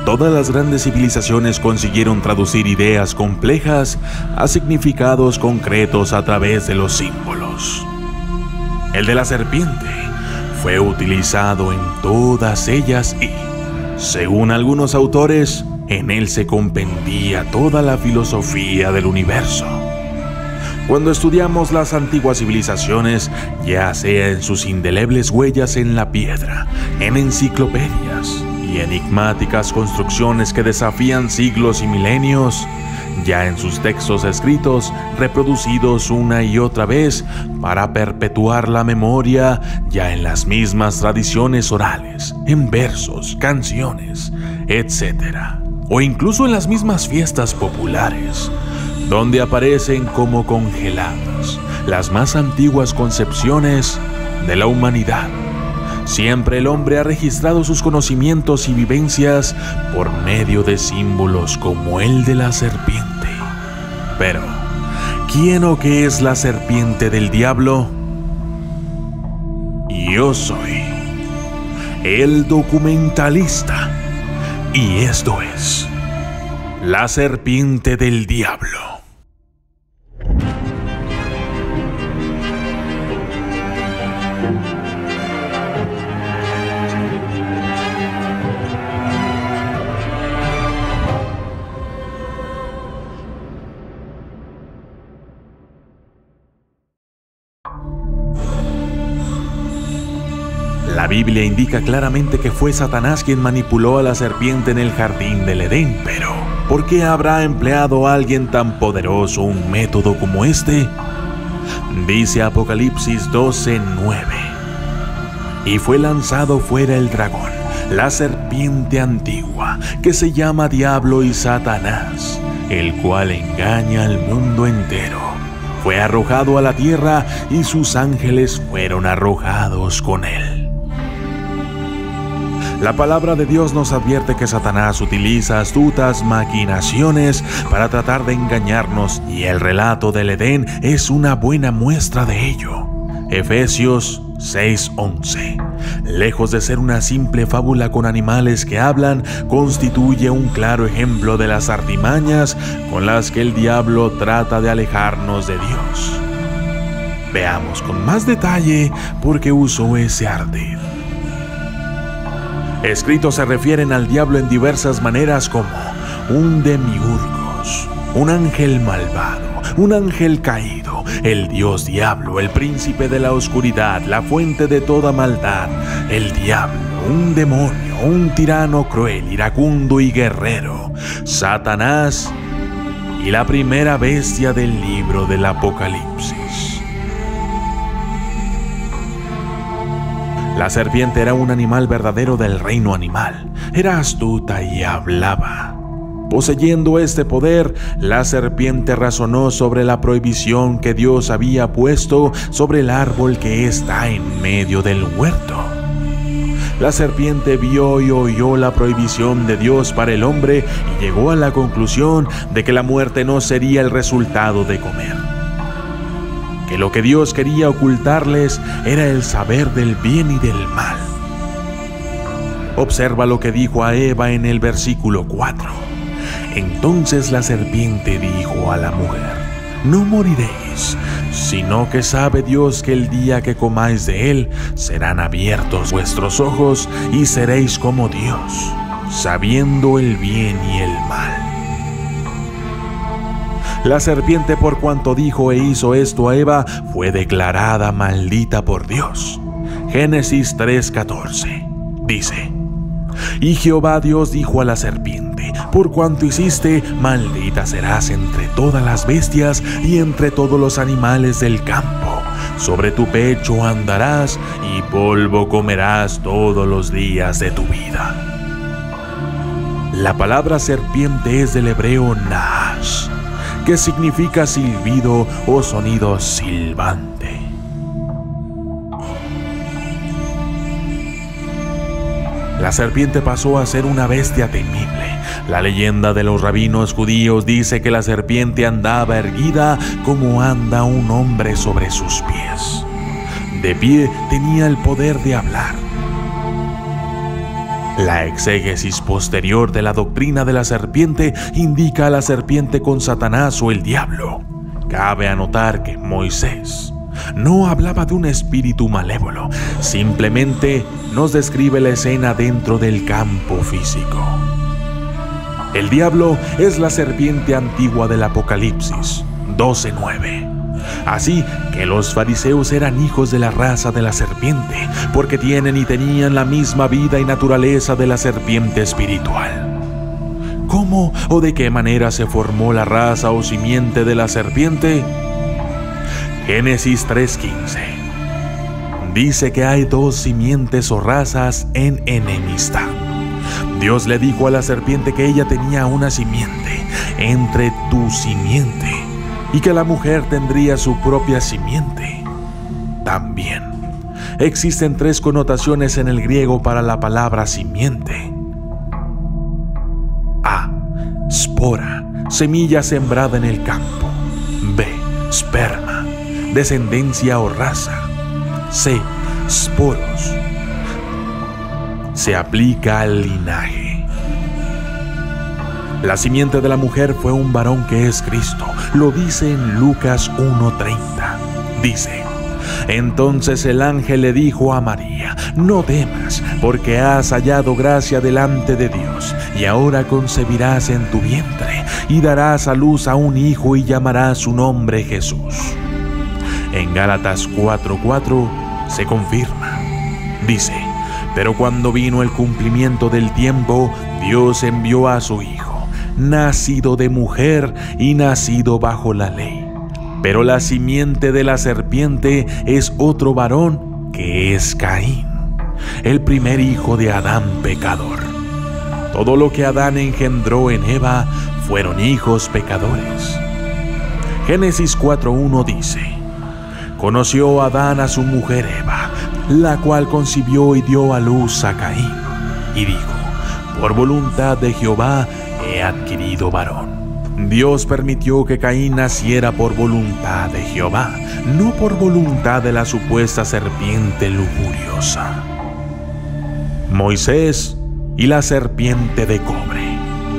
Todas las grandes civilizaciones consiguieron traducir ideas complejas a significados concretos a través de los símbolos. El de la serpiente fue utilizado en todas ellas y, según algunos autores, en él se compendía toda la filosofía del universo. Cuando estudiamos las antiguas civilizaciones, ya sea en sus indelebles huellas en la piedra, en enciclopedias y enigmáticas construcciones que desafían siglos y milenios, ya en sus textos escritos, reproducidos una y otra vez para perpetuar la memoria, ya en las mismas tradiciones orales, en versos, canciones, etc., o incluso en las mismas fiestas populares, donde aparecen como congeladas las más antiguas concepciones de la humanidad. Siempre el hombre ha registrado sus conocimientos y vivencias por medio de símbolos como el de la serpiente. Pero, ¿quién o qué es la serpiente del diablo? Yo soy el documentalista, y esto es La Serpiente del Diablo. La Biblia indica claramente que fue Satanás quien manipuló a la serpiente en el jardín del Edén, pero ¿por qué habrá empleado a alguien tan poderoso un método como este? Dice Apocalipsis 12:9. Y fue lanzado fuera el dragón, la serpiente antigua, que se llama Diablo y Satanás, el cual engaña al mundo entero. Fue arrojado a la tierra y sus ángeles fueron arrojados con él. La palabra de Dios nos advierte que Satanás utiliza astutas maquinaciones para tratar de engañarnos, y el relato del Edén es una buena muestra de ello. Efesios 6:11. Lejos de ser una simple fábula con animales que hablan, constituye un claro ejemplo de las artimañas con las que el diablo trata de alejarnos de Dios. Veamos con más detalle por qué usó ese ardid. Escritos se refieren al diablo en diversas maneras como un demiurgos, un ángel malvado, un ángel caído, el dios diablo, el príncipe de la oscuridad, la fuente de toda maldad, el diablo, un demonio, un tirano cruel, iracundo y guerrero, Satanás y la primera bestia del libro del Apocalipsis. La serpiente era un animal verdadero del reino animal. Era astuta y hablaba. Poseyendo este poder, la serpiente razonó sobre la prohibición que Dios había puesto sobre el árbol que está en medio del huerto. La serpiente vio y oyó la prohibición de Dios para el hombre y llegó a la conclusión de que la muerte no sería el resultado de comer. Que lo que Dios quería ocultarles era el saber del bien y del mal. Observa lo que dijo a Eva en el versículo 4. Entonces la serpiente dijo a la mujer: no moriréis, sino que sabe Dios que el día que comáis de él, serán abiertos vuestros ojos y seréis como Dios, sabiendo el bien y el mal. La serpiente, por cuanto dijo e hizo esto a Eva, fue declarada maldita por Dios. Génesis 3:14 dice: y Jehová Dios dijo a la serpiente: por cuanto hiciste, maldita serás entre todas las bestias y entre todos los animales del campo. Sobre tu pecho andarás y polvo comerás todos los días de tu vida. La palabra serpiente es del hebreo nahash, que significa silbido o sonido silbante. La serpiente pasó a ser una bestia temible. La leyenda de los rabinos judíos dice que la serpiente andaba erguida como anda un hombre sobre sus pies. De pie tenía el poder de hablar. La exégesis posterior de la doctrina de la serpiente indica a la serpiente con Satanás o el diablo. Cabe anotar que Moisés no hablaba de un espíritu malévolo, simplemente nos describe la escena dentro del campo físico. El diablo es la serpiente antigua del Apocalipsis 12:9. Así que los fariseos eran hijos de la raza de la serpiente, porque tienen y tenían la misma vida y naturaleza de la serpiente espiritual. ¿Cómo o de qué manera se formó la raza o simiente de la serpiente? Génesis 3:15 dice que hay dos simientes o razas en enemistad. Dios le dijo a la serpiente que ella tenía una simiente entre tu simiente y que la mujer tendría su propia simiente. También existen tres connotaciones en el griego para la palabra simiente. A. Spora, semilla sembrada en el campo. B. Sperma, descendencia o raza. C. Sporos, se aplica al linaje. La simiente de la mujer fue un varón que es Cristo. Lo dice en Lucas 1:30. Dice: entonces el ángel le dijo a María: no temas, porque has hallado gracia delante de Dios, y ahora concebirás en tu vientre, y darás a luz a un hijo, y llamarás su nombre Jesús. En Gálatas 4:4 se confirma. Dice: pero cuando vino el cumplimiento del tiempo, Dios envió a su Hijo, nacido de mujer y nacido bajo la ley. Pero la simiente de la serpiente es otro varón, que es Caín, el primer hijo de Adán pecador. Todo lo que Adán engendró en Eva fueron hijos pecadores. Génesis 4:1 dice: conoció Adán a su mujer Eva, la cual concibió y dio a luz a Caín, y dijo: por voluntad de Jehová he adquirido varón. Dios permitió que Caín naciera por voluntad de Jehová, no por voluntad de la supuesta serpiente lujuriosa. Moisés y la serpiente de cobre.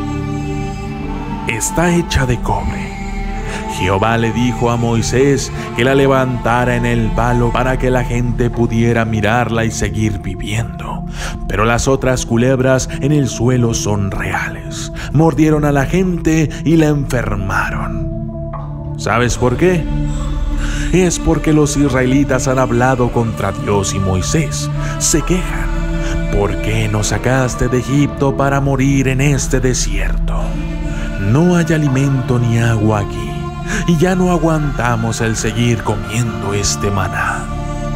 Está hecha de cobre. Jehová le dijo a Moisés que la levantara en el palo para que la gente pudiera mirarla y seguir viviendo. Pero las otras culebras en el suelo son reales. Mordieron a la gente y la enfermaron. ¿Sabes por qué? Es porque los israelitas han hablado contra Dios y Moisés. Se quejan: ¿por qué nos sacaste de Egipto para morir en este desierto? No hay alimento ni agua aquí, y ya no aguantamos el seguir comiendo este maná.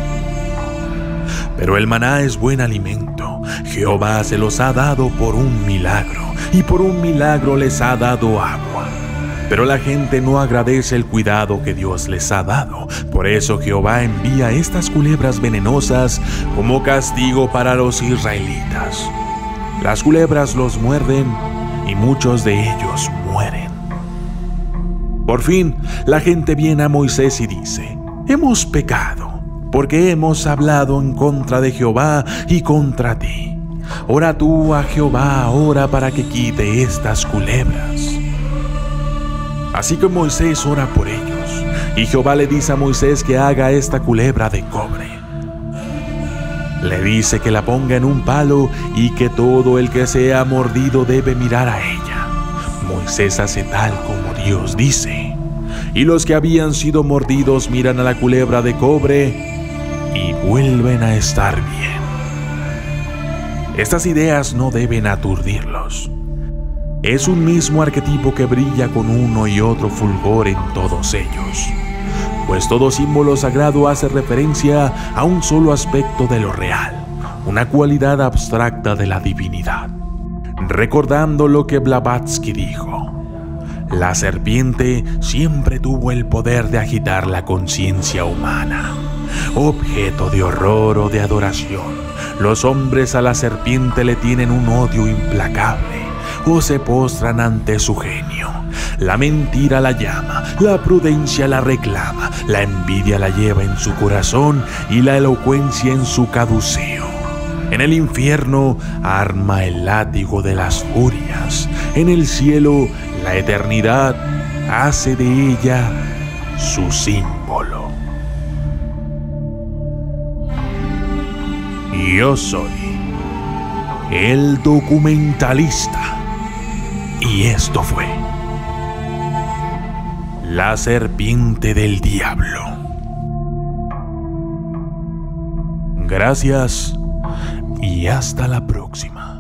Pero el maná es buen alimento. Jehová se los ha dado por un milagro, y por un milagro les ha dado agua. Pero la gente no agradece el cuidado que Dios les ha dado. Por eso Jehová envía estas culebras venenosas como castigo para los israelitas. Las culebras los muerden y muchos de ellos mueren. Por fin, la gente viene a Moisés y dice: hemos pecado, porque hemos hablado en contra de Jehová y contra ti. Ora tú a Jehová ahora para que quite estas culebras. Así que Moisés ora por ellos, y Jehová le dice a Moisés que haga esta culebra de cobre. Le dice que la ponga en un palo y que todo el que sea mordido debe mirar a ella. Moisés hace tal como Dios dice, y los que habían sido mordidos miran a la culebra de cobre y vuelven a estar bien. Estas ideas no deben aturdirlos. Es un mismo arquetipo que brilla con uno y otro fulgor en todos ellos, pues todo símbolo sagrado hace referencia a un solo aspecto de lo real, una cualidad abstracta de la divinidad. Recordando lo que Blavatsky dijo: la serpiente siempre tuvo el poder de agitar la conciencia humana. Objeto de horror o de adoración, los hombres a la serpiente le tienen un odio implacable o se postran ante su genio. La mentira la llama, la prudencia la reclama, la envidia la lleva en su corazón y la elocuencia en su caduceo. En el infierno arma el látigo de las furias. En el cielo, la eternidad hace de ella su símbolo. Yo soy el documentalista. Y esto fue La Serpiente del Diablo. Gracias y hasta la próxima.